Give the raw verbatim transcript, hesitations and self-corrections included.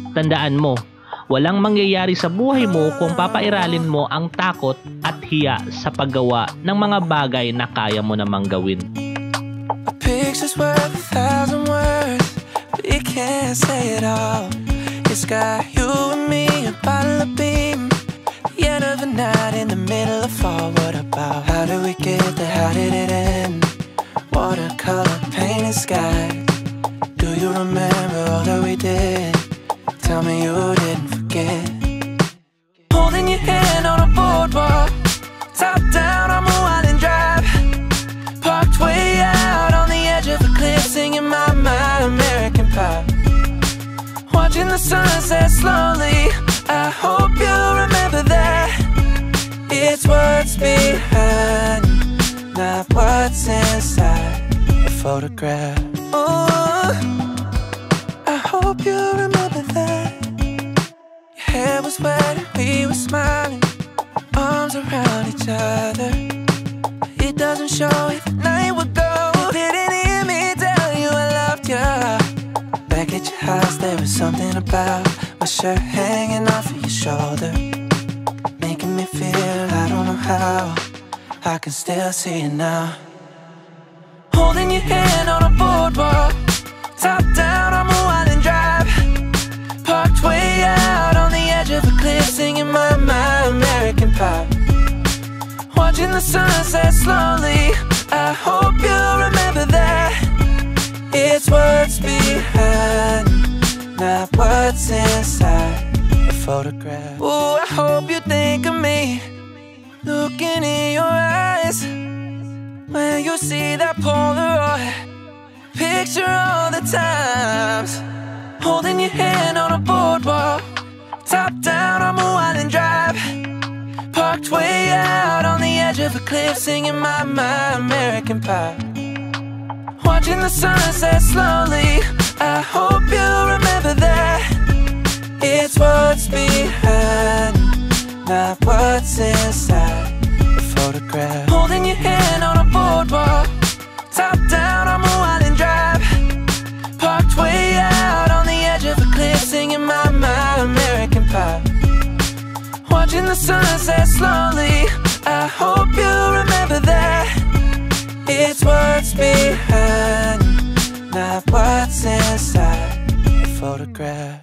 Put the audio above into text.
Tandaan mo, walang mangyayari sa buhay mo kung papairalin mo ang takot at hiya sa paggawa ng mga bagay na kaya mo namang gawin. A picture's worth a thousand words, but it can't say it all. It's got you and me, a bottle of beam, the end of the night in the middle of fall. What about? How did we get there? How did it end? Watercolor painted sky. Do you remember all that we did? Tell me you didn't forget. Holding your hand on a boardwalk, top down on a winding drive, parked way out on the edge of a cliff, singing my, my American Pie. Watching the sunset slowly, I hope you remember that. It's what's behind, not what's inside the photograph. Oh, I hope you remember that. Your hair was wet and we were smiling, arms around each other. It doesn't show if the night would go. Didn't hear me tell you I loved you. Back at your house there was something about my shirt hanging off of your shoulder, making me feel I don't know how. I can still see it now. Holding your hand on a boardwalk, top down on a winding drive, parked way out on the edge of a cliff, singing my, my American Pie. Watching the sunset slowly, I hope you remember that. It's what's behind, not what's inside the photograph. Ooh, I hope you think of me, looking in your eyes, when you see that Polaroid picture all the times. Holding your hand on a boardwalk, top down on a winding drive, parked way out on the edge of a cliff, singing my, my American Pie. Watching the sunset slowly, I hope you remember that. It's what's behind, not what's inside the photograph. Holding your hand on a boardwalk, top down on a winding drive, parked way out on the edge of a cliff, singing my, my American Pie. Watching the sunset slowly, I hope you remember that. It's what's behind, not what's inside the photograph.